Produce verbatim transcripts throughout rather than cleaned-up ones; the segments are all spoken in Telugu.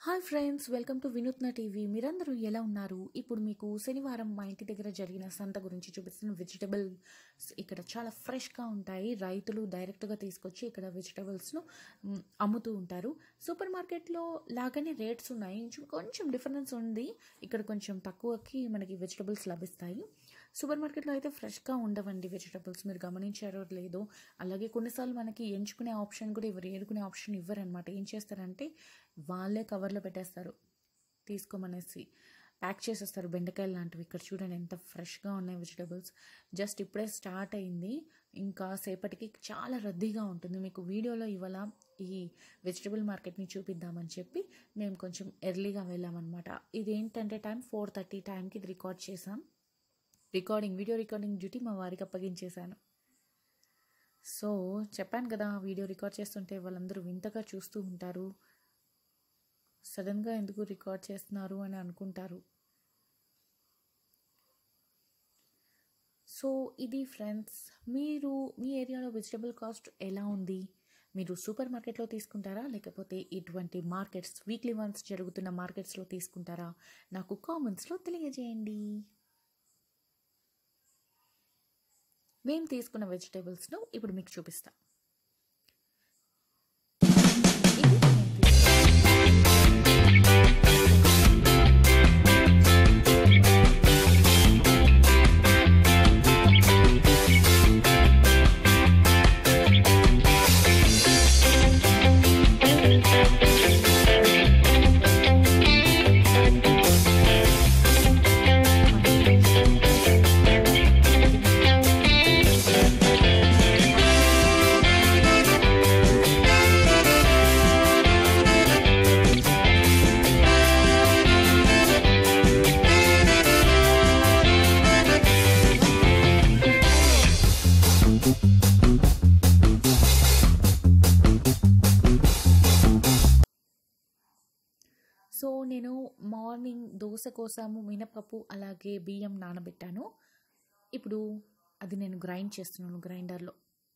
Hi friends, welcome to Vinutna TV. మీరందరూ ఎలా ఉన్నారు? ఇప్పుడు మీకు శనివారం మా ఇంటి దగ్గర జరిగిన సంత గురించి చూపిస్తున్న వెజిటబుల్స్ ఇక్కడ చాలా ఫ్రెష్గా ఉంటాయి. రైతులు డైరెక్ట్గా తీసుకొచ్చి ఇక్కడ వెజిటబుల్స్ను అమ్ముతూ ఉంటారు. సూపర్ మార్కెట్లో లాగానే రేట్స్ ఉన్నాయి, కొంచెం డిఫరెన్స్ ఉంది. ఇక్కడ కొంచెం తక్కువకి మనకి వెజిటబుల్స్ లభిస్తాయి. సూపర్ మార్కెట్లో అయితే ఫ్రెష్గా ఉండవండి వెజిటబుల్స్, మీరు గమనించారో లేదో. అలాగే కొన్నిసార్లు మనకి ఎంచుకునే ఆప్షన్ కూడా ఇవ్వరు, ఏరుకునే ఆప్షన్ ఇవ్వరనమాట. ఏం చేస్తారంటే వాళ్ళే కవర్లో పెట్టేస్తారు, తీసుకోమనేసి ప్యాక్ చేసేస్తారు. బెండకాయలు లాంటివి ఇక్కడ చూడండి ఎంత ఫ్రెష్గా ఉన్నాయి వెజిటబుల్స్. జస్ట్ ఇప్పుడే స్టార్ట్ అయింది, ఇంకా సేపటికి చాలా రద్దీగా ఉంటుంది. మీకు వీడియోలో ఇవాళ ఈ వెజిటబుల్ మార్కెట్ని చూపిద్దామని చెప్పి మేము కొంచెం ఎర్లీగా వెళ్ళామన్నమాట. ఇది ఏంటంటే టైం ఫోర్ థర్టీ టైంకి ఇది రికార్డ్ చేసాం. రికార్డింగ్ వీడియో రికార్డింగ్ డ్యూటీ మా వారికి అప్పగించేశాను. సో చెప్పాను కదా, వీడియో రికార్డ్ చేస్తుంటే వాళ్ళందరూ వింతగా చూస్తూ ఉంటారు. సడన్గా ఎందుకు రికార్డ్ చేస్తున్నారు అని అనుకుంటారు. సో ఇది ఫ్రెండ్స్, మీరు మీ ఏరియాలో వెజిటబుల్ కాస్ట్ ఎలా ఉంది? మీరు సూపర్ మార్కెట్లో తీసుకుంటారా, లేకపోతే ఇటువంటి మార్కెట్స్ వీక్లీ వన్స్ జరుగుతున్న మార్కెట్స్లో తీసుకుంటారా? నాకు కామెంట్స్లో తెలియజేయండి. మేము తీసుకున్న వెజిటేబుల్స్ను ఇప్పుడు మీకు చూపిస్తాం. సో నేను మార్నింగ్ దోశ కోసము మినపప్పు అలాగే బియ్యం నానబెట్టాను. ఇప్పుడు అది నేను గ్రైండ్ చేస్తున్నాను గ్రైండర్లో.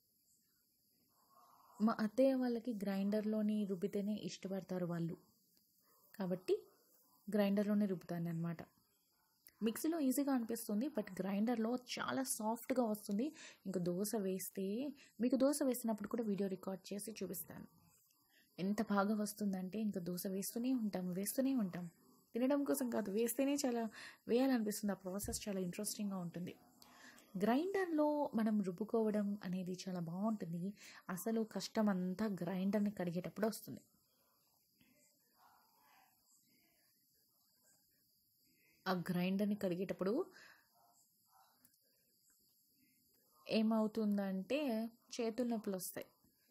మా అత్తయ్య వాళ్ళకి గ్రైండర్లోని రుబ్బితేనే ఇష్టపడతారు వాళ్ళు, కాబట్టి గ్రైండర్లోనే రుబ్బుతాను అనమాట. మిక్సీలో ఈజీగా అనిపిస్తుంది, బట్ గ్రైండర్లో చాలా సాఫ్ట్గా వస్తుంది. ఇంకా దోశ వేస్తే, మీకు దోశ వేసినప్పుడు కూడా వీడియో రికార్డ్ చేసి చూపిస్తాను. ఎంత బాగా వస్తుందంటే ఇంకా దోశ వేస్తూనే ఉంటాం వేస్తూనే ఉంటాం తినడం కోసం కాదు, వేస్తేనే చాలా వేయాలనిపిస్తుంది. ఆ ప్రాసెస్ చాలా ఇంట్రెస్టింగ్గా ఉంటుంది. గ్రైండర్లో మనం రుబ్బుకోవడం అనేది చాలా బాగుంటుంది. అసలు కష్టం అంతా గ్రైండర్ని కడిగేటప్పుడు వస్తుంది. ఆ గ్రైండర్ని కడిగేటప్పుడు ఏమవుతుందంటే చేతుల నొప్పులు వస్తాయి.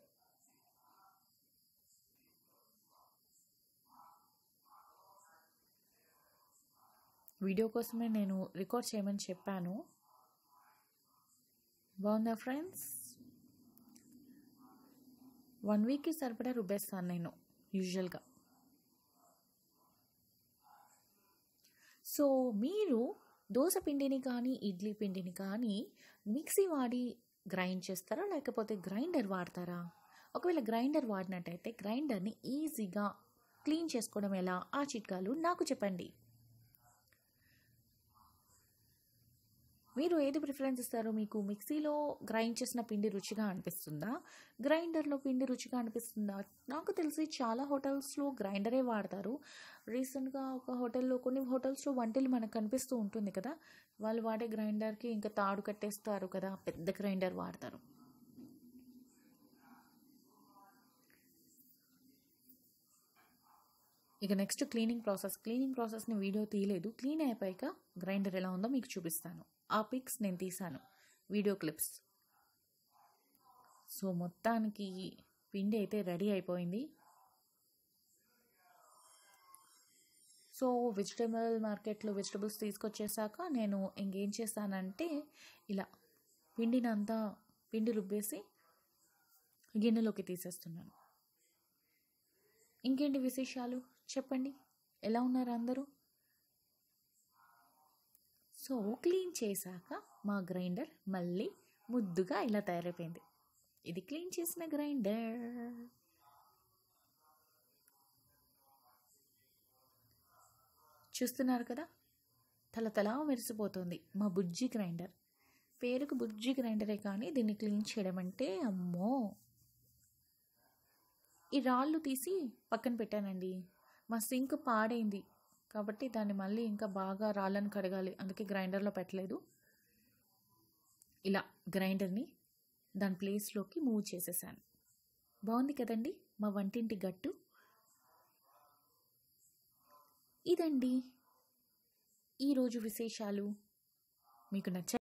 వీడియో కోసమే నేను రికార్డ్ చేయమని చెప్పాను. బాగుందా ఫ్రెండ్స్? వన్ వీక్కి సరిపడా రుబ్బేస్తాను నేను యూజువల్గా. సో మీరు దోశ పిండిని కానీ ఇడ్లీ పిండిని కానీ మిక్సీ వాడి గ్రైండ్ చేస్తారా, లేకపోతే గ్రైండర్ వాడతారా? ఒకవేళ గ్రైండర్ వాడినట్టయితే గ్రైండర్ని ఈజీగా క్లీన్ చేసుకోవడం ఎలా, ఆ చిట్కాలు నాకు చెప్పండి. మీరు ఏది ప్రిఫరెన్స్ ఇస్తారో? మీకు మిక్సీలో గ్రైండ్ చేసిన పిండి రుచిగా అనిపిస్తుందా, గ్రైండర్లో పిండి రుచిగా అనిపిస్తుందా? నాకు తెలిసి చాలా హోటల్స్లో గ్రైండరే వాడతారు. రీసెంట్గా ఒక హోటల్లో, కొన్ని హోటల్స్లో వంటలు మనకు కనిపిస్తూ ఉంటుంది కదా, వాళ్ళు వాడే గ్రైండర్కి ఇంకా తాడు కట్టేస్తారు కదా, పెద్ద గ్రైండర్ వాడతారు. ఇక నెక్స్ట్ క్లీనింగ్ ప్రాసెస్. క్లీనింగ్ ప్రాసెస్ని వీడియో తీయలేదు, క్లీన్ అయిపోయాక గ్రైండర్ ఎలా ఉందో మీకు చూపిస్తాను. ఆ పిక్స్ నేను తీసాను, వీడియో క్లిప్స్. సో మొత్తానికి పిండి అయితే రెడీ అయిపోయింది. సో వెజిటబుల్ మార్కెట్లో వెజిటబుల్స్ తీసుకొచ్చేసాక నేను ఇంకేం చేస్తానంటే ఇలా పిండినంతా పిండి రుబ్బేసి గిన్నెలోకి తీసేస్తున్నాను. ఇంకేంటి విశేషాలు చెప్పండి, ఎలా ఉన్నారు అందరూ? సో క్లీన్ చేశాక మా గ్రైండర్ మళ్ళీ ముద్దుగా ఇలా తయారైపోయింది. ఇది క్లీన్ చేసిన గ్రైండర్. చూస్తున్నారు కదా, తలతలా మెరిసిపోతుంది మా బుజ్జి గ్రైండర్. పేరుకు బుజ్జి గ్రైండరే కానీ దీన్ని క్లీన్ చేయడం అంటే అమ్మో. ఈ రాళ్ళు తీసి పక్కన పెట్టానండి. మా సింక్ పాడైంది కాబట్టి దాన్ని మళ్ళీ ఇంకా బాగా రాళ్ళను కడగాలి, అందుకే గ్రైండర్లో పెట్టలేదు. ఇలా గ్రైండర్ని దాని ప్లేస్లోకి మూవ్ చేసేసాను. బాగుంది కదండి మా వంటింటి గట్టు. ఇదండి ఈరోజు విశేషాలు. మీకు నచ్చ